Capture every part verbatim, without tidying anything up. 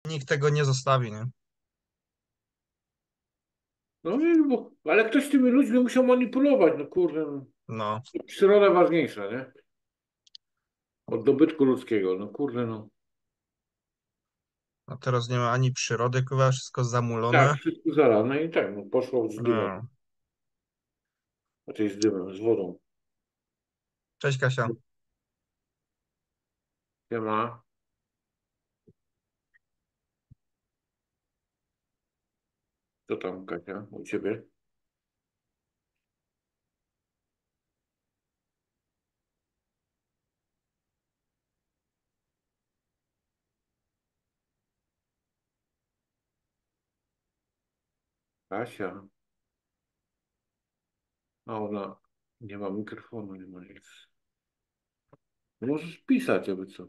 nikt tego nie zostawi, nie? No nie, no bo, ale ktoś tymi ludźmi musiał manipulować, no kurde, no. No, Przyroda ważniejsza, nie? Od dobytku ludzkiego, no kurde, no. a teraz nie ma ani przyrody, kurwa, wszystko Tak, zamulone. wszystko zalane i tak, no poszło z dymem. No. Znaczy z dymem, z wodą. Cześć Kasia. Nie ma. Co tam, Kasia, u ciebie? Kasia. A ona nie ma mikrofonu, nie ma nic. No możesz pisać, jakby co.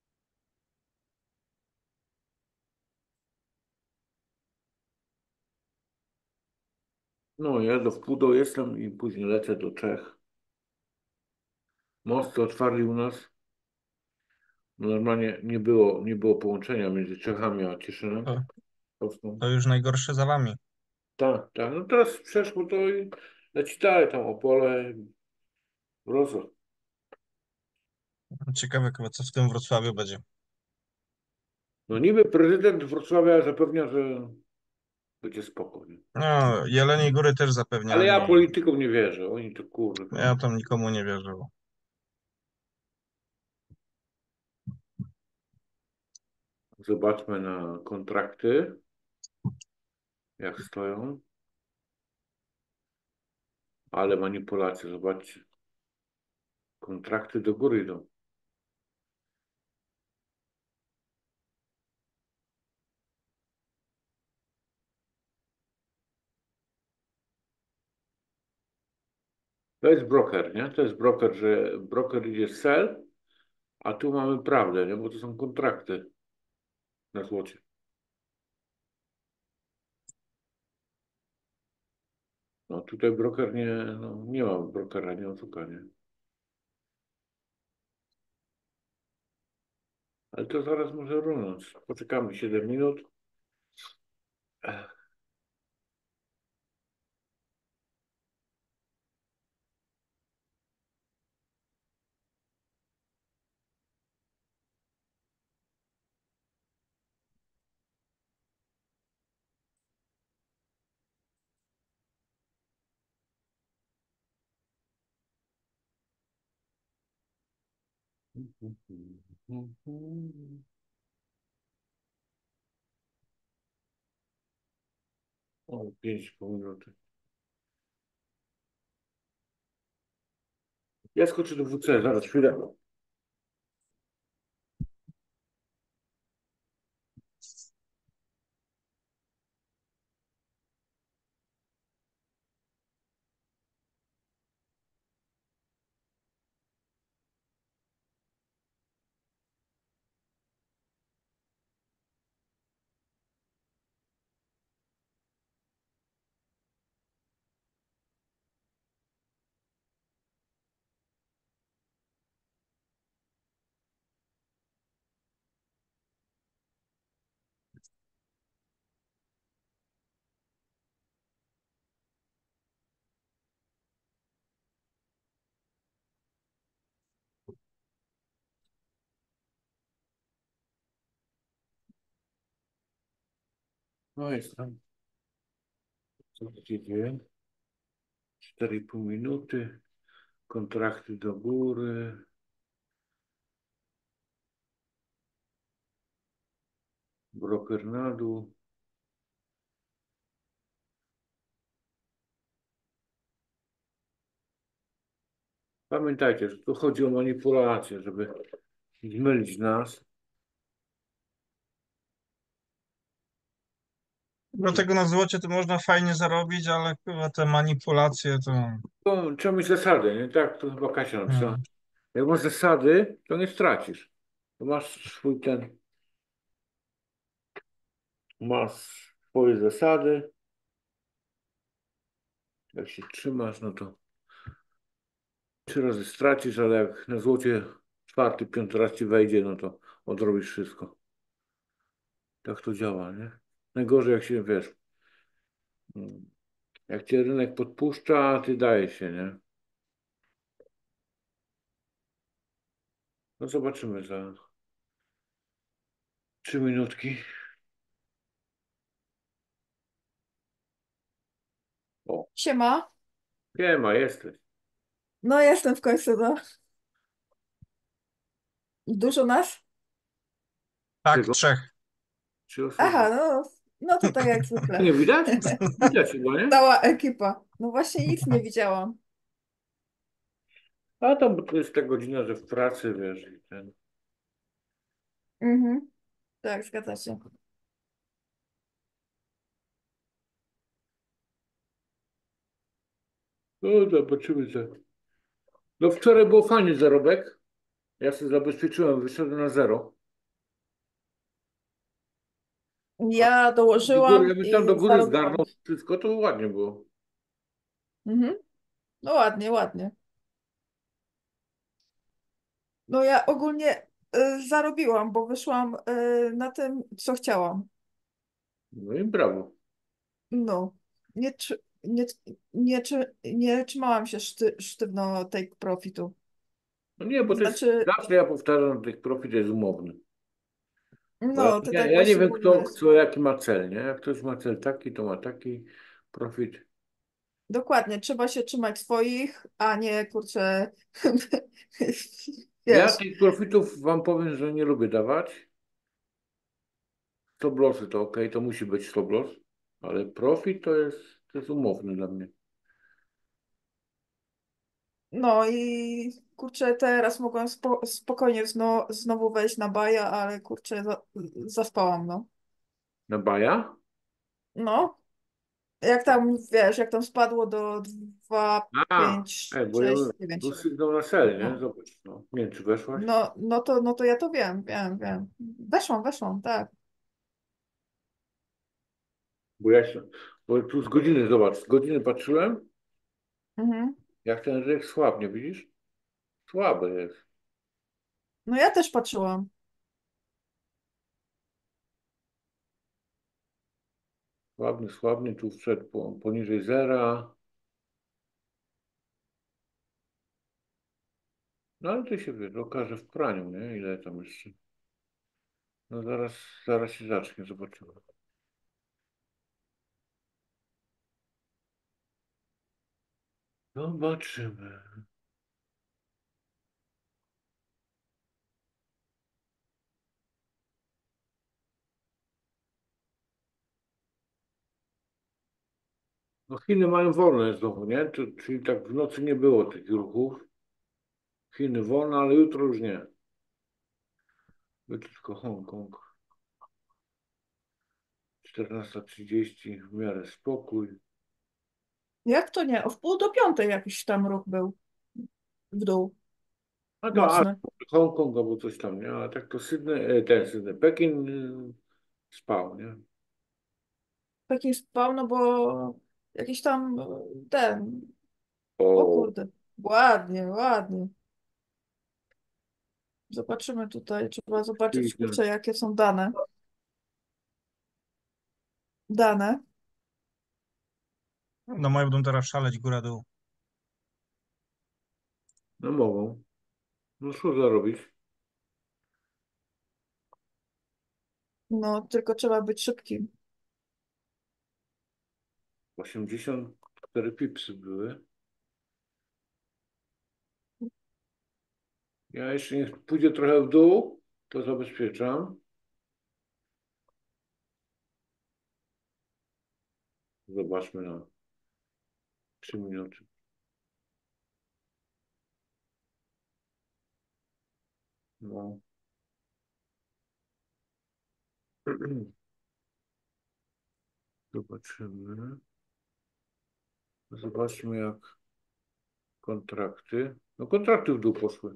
No, ja do wpół do jestem i później lecę do Czech. Mosty otwarli u nas. Normalnie nie było, nie było połączenia między Czechami a Cieszynem. To, Polską. to już najgorsze za wami. Tak, tak. No teraz przeszło to i leci dalej tam Opole, Wrocław. Ciekawe, kurwa, co w tym Wrocławiu będzie. No niby prezydent Wrocławia zapewnia, że będzie spokojnie. No, Jeleniej Góry też Ale ja zapewniali. politykom nie wierzę. Oni to kurde. Ja tam nikomu nie wierzę. Zobaczmy na kontrakty, jak stoją. Ale manipulacje, zobaczcie. Kontrakty do góry idą. To jest broker, nie? To jest broker, że broker idzie sell, a tu mamy prawdę, nie? Bo to są kontrakty na złocie. No tutaj broker nie, no, nie ma brokera, nie oszuka, nie? Ale to zaraz może runąć. Poczekamy siedem minut. O, pięć pół minuty. Ja skoczę do W C, zaraz chwilę. No jest tam. Co tu się dzieje? cztery i pół minuty. Kontrakty do góry. Broker na dół. Pamiętajcie, że tu chodzi o manipulację, żeby zmylić nas. Dlatego na złocie to można fajnie zarobić, ale chyba te manipulacje to... To trzeba mieć zasady, nie? Tak, to chyba Kasia napisała. No. Jak masz zasady, to nie stracisz. To masz swój ten, masz swoje zasady. Jak się trzymasz, no to trzy razy stracisz, ale jak na złocie czwarty, piąty raz ci wejdzie, no to odrobisz wszystko. Tak to działa, nie? Najgorzej jak się, wiesz, mm, jak cię rynek podpuszcza, a ty daje się, nie? No zobaczymy za trzy minutki. O, Siema. nie ma, jesteś. No jestem w końcu, no. Dużo nas? Tak, Czego? trzech. Trzy osoby. Aha, no, no to tak jak zwykle. Nie widać? Widać chyba, nie? Cała ekipa. No właśnie nic nie widziałam. A tam bo to jest ta godzina, że w pracy, wiesz, i ten. Mhm. Tak, zgadza się. No zobaczymy co. No wczoraj było fajny zarobek. Ja sobie zabezpieczyłem, wyszedłem na zero. A Ja do góry, dołożyłam jakby tam do i góry zarobiłam. zgarnął wszystko, to ładnie było. Mhm. No ładnie, ładnie. No ja ogólnie y, zarobiłam, bo wyszłam y, na tym, co chciałam. No i brawo. No. Nie, trzy- nie, nie, trzy- nie trzymałam się szty, sztywno take profitu. No nie, bo to jest, Znaczy, zawsze ja powtarzam, że tych profit jest umowny. Bo ja, no, ty ja, tak ja nie właśnie wiem, kto, mówiłeś. kto jaki ma cel, nie? Jak ktoś ma cel taki, to ma taki profit. Dokładnie, trzeba się trzymać swoich, a nie kurczę, Ja wiesz, tych profitów wam powiem, że nie lubię dawać. Stop lossy to ok, to musi być stop loss, ale profit to jest, to jest umowny dla mnie. no i kurczę, teraz mogłam spo, spokojnie zno, znowu wejść na baja, ale kurczę, za, zaspałam, no. Na baja? No, jak tam, wiesz, jak tam spadło do dwa, A, pięć, e, bo ja sześć, był dziewięć. sygnał na sel, nie? No, Zobacz, no. Nie wiem, czy weszłaś? no, no to, no to ja to wiem, wiem, wiem. Weszłam, weszłam, tak. Bo ja się, bo tu z godziny, zobacz, z godziny patrzyłem, Mhm. jak ten rynek słabnie, widzisz? Słaby jest. No ja też patrzyłam. Słabny, słabny, tu wszedł po, poniżej zera. No ale to się wie, okaże w praniu, nie? Ile tam jeszcze? No zaraz, zaraz się zacznie, zobaczymy. Zobaczymy. No Chiny mają wolne znowu, nie? To, czyli tak w nocy nie było tych ruchów. Chiny wolne, ale jutro już nie. Będzie tylko Hongkong. czternasta trzydzieści w miarę spokój. Jak to nie? O wpół do piątej jakiś tam ruch był w dół, A to a, mocny. Hongkong albo coś tam, nie? A tak to Sydney, e, ten Sydney, Pekin y, spał, nie? Pekin spał, no bo jakiś tam e, ten, o O, kurde, ładnie, ładnie. Zobaczymy tutaj, trzeba zobaczyć, pięknie. kurczę, jakie są dane. Dane. No moje będą teraz szaleć góra-dół. No mogą. No co zarobić? No, tylko trzeba być szybkim. osiemdziesiąt cztery pipsy były. Ja jeszcze niech pójdzie trochę w dół, to zabezpieczam. Zobaczmy na trzy minuty. No. Zobaczymy. Zobaczmy jak kontrakty. No kontrakty w dół poszły.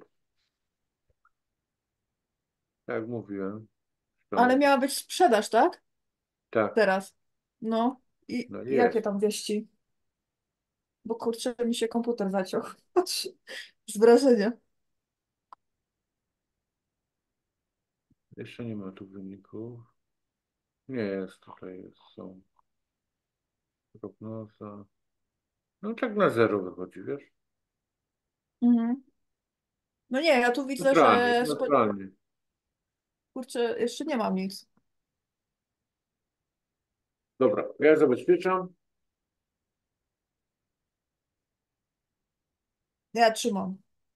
Tak jak mówiłem. Ale Tam, miała być sprzedaż, tak? tak, Teraz. No. I no jakie jest. tam wieści? Bo kurczę, mi się komputer zaciął. Z wrażenia. Jeszcze nie ma tu wyników. Nie jest, tutaj jest, są prognoza. No tak na zero wychodzi, wiesz? Mhm. No nie, ja tu widzę, Neutralnie, że jest spo... neutralnie. kurczę, jeszcze nie mam nic. Dobra, ja zabezpieczam. Ja trzymam.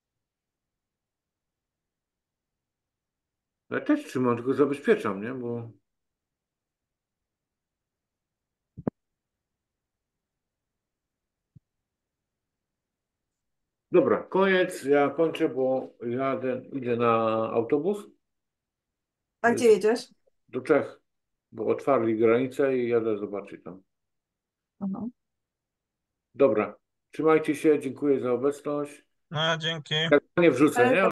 Ja też trzymam, tylko zabezpieczam, nie? Bo dobra, koniec. Ja kończę, bo jadę, idę na autobus A gdzie jedziesz? do Czech, bo otwarli granicę i jadę zobaczyć tam. Aha. Dobra, trzymajcie się, dziękuję za obecność. No, dzięki. Ja nie wrzucę, Ale nie?